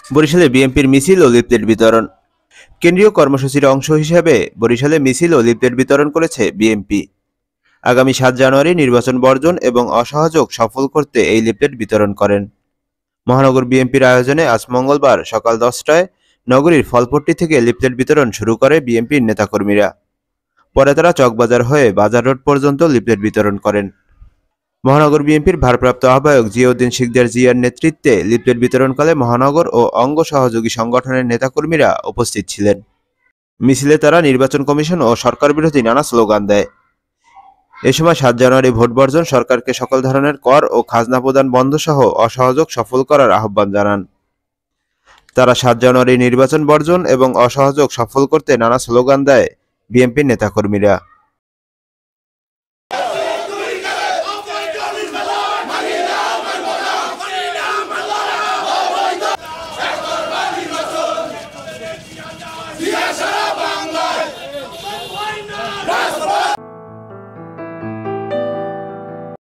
বরিশালে বিএনপির মিছিল ও লিফলেট বিতরণ। কেন্দ্রীয় কর্মসূচির অংশ হিসেবে বরিশালে মিছিল ও লিফলেট বিতরণ করেছে বিএনপি। আগামী ৭ জানুয়ারি নির্বাচন বর্জন এবং অসহযোগ সফল করতে এই লিফলেট বিতরণ করেন। মহানগর বিএনপির আয়োজনে আজ মঙ্গলবার সকাল ১০টায় নগরীর ফলপট্টি থেকে লিফলেট বিতরণ শুরু করে বিএনপির নেতাকর্মীরা। পরে তারা চকবাজার হয়ে বাজার রোড পর্যন্ত লিফলেট বিতরণ করেন। মহানগর বিএনপির ভারপ্রাপ্ত আহ্বায়ক জিয়াউদ্দিন শিকদার জিয়ার নেতৃত্বে লিফলেট বিতরণকালে মহানগর ও অঙ্গ সহযোগী সংগঠনের নেতাকর্মীরা উপস্থিত ছিলেন। মিছিলে তারা নির্বাচন কমিশন ও সরকার বিরোধী নানা স্লোগান দেয়। এ সময় ৭ জানুয়ারি ভোট বর্জন, সরকারকে সকল ধরনের কর ও খাজনা প্রদান বন্ধ সহ অসহযোগ সফল করার আহ্বান জানান। তারা ৭ জানুয়ারি নির্বাচন বর্জন এবং অসহযোগ সফল করতে নানা স্লোগান দেয় বিএনপির নেতাকর্মীরা।